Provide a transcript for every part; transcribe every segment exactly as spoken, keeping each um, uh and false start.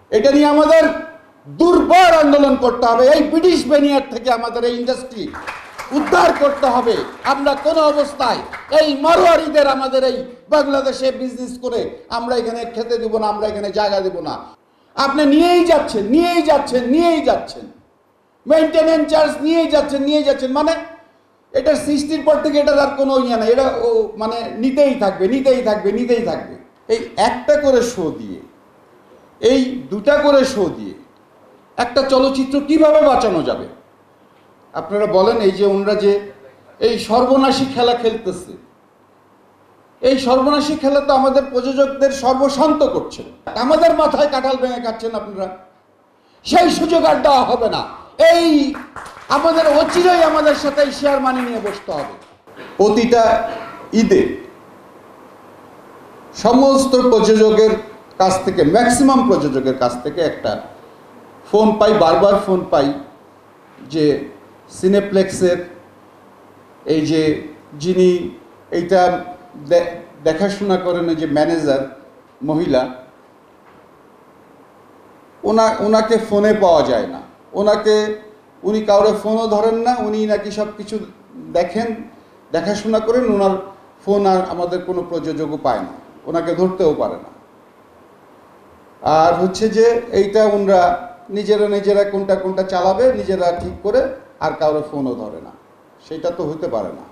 এটা নিয়ে আমাদের দুর্বার আন্দোলন করতে হবে। এই ব্রিটিশ বেনিয়ার থেকে আমাদের এই ইন্ডাস্ট্রি উদ্ধার করতে হবে। আমরা কোনো অবস্থায় এই মারোয়ারিদের আমাদের এই বাংলাদেশে বিজনেস করে আমরা এখানে খেতে দেব না, আমরা এখানে জায়গা দেব না। আপনি নিয়েই যাচ্ছেন নিয়েই যাচ্ছেন নিয়েই যাচ্ছেন মেইনটেনেন্স চার্জ নিয়েই যাচ্ছেন নিয়ে যাচ্ছেন মানে এটা সৃষ্টির পর থেকে এটার আর কোনো ইয়ে না, এটা ও মানে নিতেই থাকবে নিতেই থাকবে নিতেই থাকবে। এই একটা করে শো দিয়ে, এই দুটা করে শো দিয়ে একটা চলচ্চিত্র কিভাবে বাঁচানো যাবে? আপনারা বলেন। এই যে ওনারা যে এই সর্বনাশী খেলা খেলতেছে, এই সর্বনাশী খেলা তো আমাদের প্রযোজকদের সর্বশান্ত করছে। আমাদের মাথায় কাঁঠাল ভেঙে খাচ্ছেন আপনারা। সেই সুযোগ আর দেওয়া হবে না। এই আমাদের অচিরেই আমাদের সাথে শেয়ার মানি নিয়ে বসতে হবে। প্রতিটা ঈদে সমস্ত প্রযোজকের কাছ থেকে, ম্যাক্সিমাম প্রযোজকের কাছ থেকে একটা ফোন পাই, বারবার ফোন পাই যে সিনেপ্লেক্সের এই যে যিনি এইটা দেখাশোনা করেন, যে ম্যানেজার মহিলা, ওনা ওনাকে ফোনে পাওয়া যায় না। ওনাকে উনি কাউরে ফোনও ধরেন না, উনি নাকি সব কিছু দেখেন, দেখাশোনা করেন। ওনার ফোন আর আমাদের কোনো প্রযোজকও পায় না, ওনাকে ধরতেও পারে না। আর হচ্ছে যে এইটা ওনারা নিজেরা নিজেরা কোনটা কোনটা চালাবে নিজেরা ঠিক করে, আর কাউরে ফোনও ধরে না। সেটা তো হতে পারে না।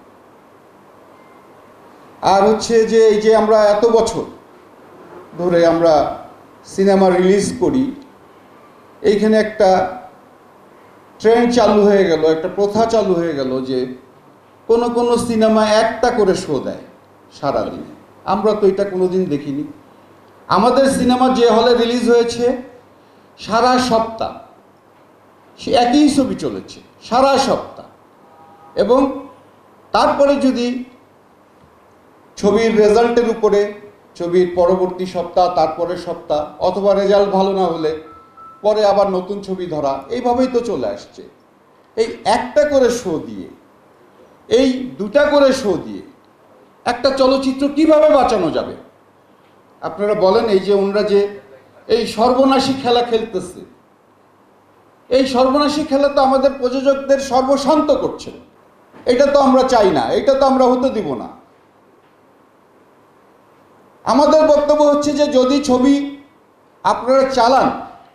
আর হচ্ছে যে এই যে আমরা এত বছর ধরে আমরা সিনেমা রিলিজ করি, এইখানে একটা ট্রেন্ড চালু হয়ে গেল, একটা প্রথা চালু হয়ে গেল যে কোনো কোনো সিনেমা একটা করে শো দেয় সারাদিনে। আমরা তো এটা কোনোদিন দেখিনি। আমাদের সিনেমা যে হলে রিলিজ হয়েছে সারা সপ্তাহ সে একই ছবি চলেছে সারা সপ্তাহ, এবং তারপরে যদি ছবির রেজাল্টের উপরে ছবির পরবর্তী সপ্তাহ, তারপরের সপ্তাহ, অথবা রেজাল্ট ভালো না হলে পরে আবার নতুন ছবি ধরা, এইভাবেই তো চলে আসছে। এই একটা করে শো দিয়ে, এই দুটা করে শো দিয়ে একটা চলচ্চিত্র কিভাবে বাঁচানো যাবে? আপনারা বলেন। এই যে ওনারা যে এই সর্বনাশী খেলা খেলতেছে, এই সর্বনাশী খেলা তো আমাদের প্রযোজকদের সর্বশান্ত করছে। এটা তো আমরা চাই না, এটা তো আমরা হতে দিব না। আমাদের বক্তব্য হচ্ছে যে যদি ছবি আপনারা চালান,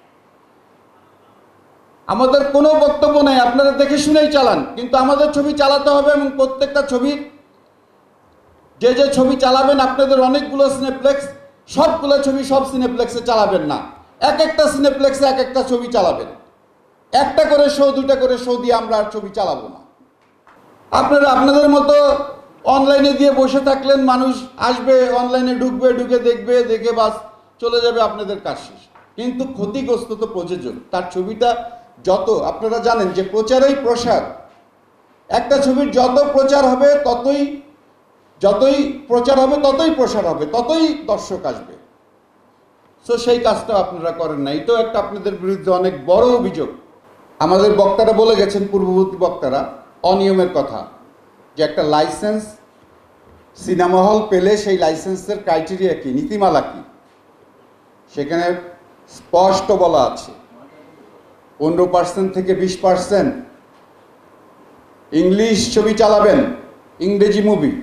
আমাদের কোনো বক্তব্য নেই, আপনারা দেখে শুনেই চালান, কিন্তু আমাদের ছবি চালাতে হবে। এবং প্রত্যেকটা ছবির যে যে ছবি চালাবেন, আপনাদের অনেকগুলো সিনেপ্লেক্স, সবগুলো ছবি সব সিনেপ্লেক্সে চালাবেন না, এক একটা সিনেপ্লেক্সে এক একটা ছবি চালাবেন। একটা করে শো, দুটা করে শো দিয়ে আমরা আর ছবি চালাবো না। আপনারা আপনাদের মতো অনলাইনে দিয়ে বসে থাকলেন, মানুষ আসবে, অনলাইনে ঢুকবে, ঢুকে দেখবে, দেখে বাস চলে যাবে, আপনাদের কাজ শেষ। কিন্তু ক্ষতিগ্রস্ত তো প্রযোজক। তার ছবিটা যত, আপনারা জানেন যে প্রচারেই প্রসার। একটা ছবির যত প্রচার হবে ততই যতই প্রচার হবে ততই প্রসার হবে, ততই দর্শক আসবে। সো সেই কাজটা আপনারা করেন না। এটাও একটা আপনাদের বিরুদ্ধে অনেক বড় অভিযোগ। আমাদের বক্তারা বলে গেছেন, পূর্ববর্তী বক্তারা, অনিয়মের কথা, যে একটা লাইসেন্স সিনেমা হল পেলে সেই লাইসেন্সের ক্রাইটেরিয়া কি, নীতিমালা কি, সেখানে স্পষ্ট বলা আছে পনেরো পার্সেন্ট থেকে বিশ পার্সেন্ট ইংলিশ ছবি চালাবেন, ইংরেজি মুভি,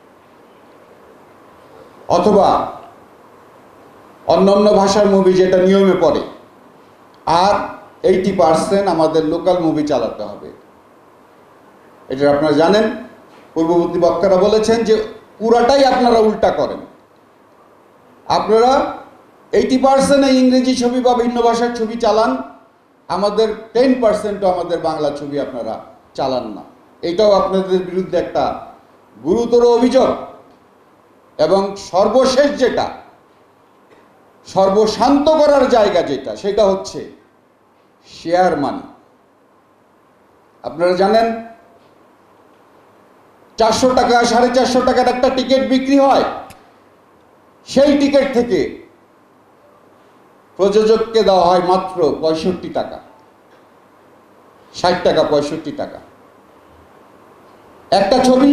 অথবা অন্যান্য ভাষার মুভি যেটা নিয়মে পড়ে, আর এইটি পার্সেন্ট আমাদের লোকাল মুভি চালাতে হবে। এটা আপনারা জানেন। পূর্ববর্তী বক্তারা বলেছেন যে পুরাটাই আপনারা উল্টা করেন। আপনারা এইটি পার্সেন্ট ইংরেজি ছবি বা ভিন্ন ভাষার ছবি চালান, আমাদের টেন পার্সেন্টও আমাদের বাংলা ছবি আপনারা চালান না। এটাও আপনাদের বিরুদ্ধে একটা গুরুতর অভিযোগ। এবং সর্বশেষ যেটা, সর্বশান্ত করার জায়গা যেটা, সেটা হচ্ছে শেয়ার মানি। আপনারা জানেন চারশো টাকা, সাড়ে চারশো টাকার একটা টিকিট বিক্রি হয়, সেই টিকিট থেকে প্রযোজককে দেওয়া হয় মাত্র পঁয়ষট্টি টাকা, ষাট টাকা, পঁয়ষট্টি টাকা। একটা ছবি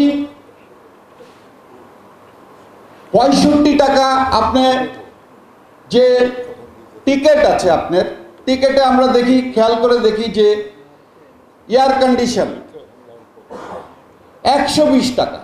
পঁয়ষট্টি টাকা আপনি যে টিকিট আছে আপনার, টিকিটে আমরা দেখি, খেয়াল করে দেখি যে এয়ার কন্ডিশন একশো বিশ টাকা,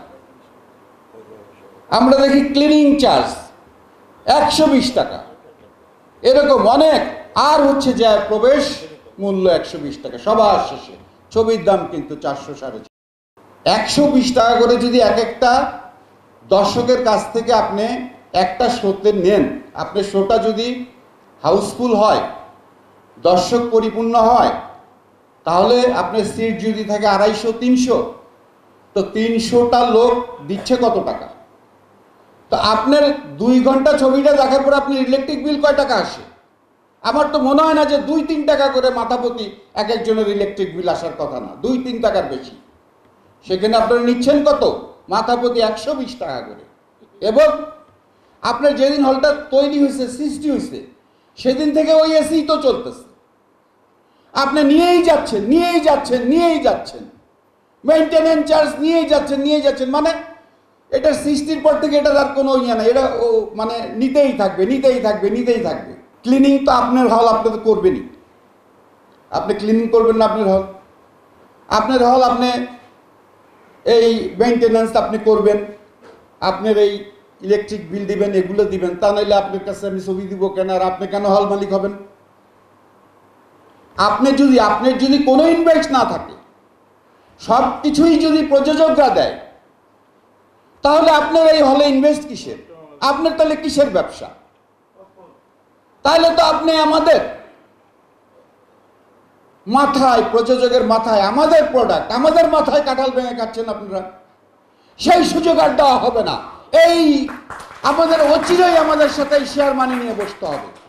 আমরা দেখি ক্লিনিং চার্জ একশো বিশ টাকা, এরকম অনেক। আর হচ্ছে যে প্রবেশ মূল্য একশো বিশ টাকা, সবার শেষে ছবির দাম কিন্তু চারশো সাড়ে একশো বিশ টাকা করে যদি এক একটা দর্শকের কাছ থেকে আপনি একটা শোতে নেন, আপনার শোটা যদি হাউসফুল হয়, দর্শক পরিপূর্ণ হয়, তাহলে আপনার সিট যদি থাকে আড়াইশো তিনশো, তো তিনশোটা লোক দিচ্ছে কত টাকা? তো আপনার দুই ঘন্টা ছবিটা দেখার পর আপনার ইলেকট্রিক বিল কয় টাকা আসে? আমার তো মনে হয় না যে দুই তিন টাকা করে মাথাপ্রতি এক একজনের ইলেকট্রিক বিল আসার কথা না, দুই তিন টাকার বেশি। সেখানে আপনারা নিচ্ছেন কত? মাথাপ্রতি একশো বিশ টাকা করে। এবং আপনার যেদিন হলটা তৈরি হয়েছে, সৃষ্টি হয়েছে, সেদিন থেকে ওই এসি তো চলতেছে, আপনি নিয়েই যাচ্ছেন নিয়েই যাচ্ছেন নিয়েই যাচ্ছেন, মেনটেনেন্স চার্জ নিয়েই যাচ্ছেন নিয়েই যাচ্ছেন, মানে এটার সৃষ্টির পর থেকে এটার আর কোনো ইয়ে না, এটা ও মানে নিতেই থাকবে নিতেই থাকবে নিতেই থাকবে। ক্লিনিং তো আপনার হল আপনি তো করবেনই, আপনি ক্লিনিং করবেন না আপনার হল, আপনার হল আপনি এই মেনটেনেন্স আপনি করবেন, আপনার এই ইলেকট্রিক বিল দিবেন, এগুলো দিবেন, তা নাহলে আপনার কাছে আমি ছবি দিব কেন? আর আপনি কেন হল মালিক হবেন? আপনি যদি আপনার যদি কোনো ইনভেস্ট না থাকে, সব কিছুই যদি প্রযোজকরা দেয়, তাহলে আপনার এই হলে ইনভেস্ট কিসের? আপনার তাহলে কিসের ব্যবসা? তাহলে তো আপনি আমাদের মাথায়, প্রযোজকের মাথায় আমাদের প্রোডাক্ট, আমাদের মাথায় কাঁঠাল ভেঙে খাচ্ছেন আপনারা। সেই সুযোগ আর দেওয়া হবে না। এই আমাদের অচিরেই আমাদের সাথে শেয়ার মানি নিয়ে বসতে হবে।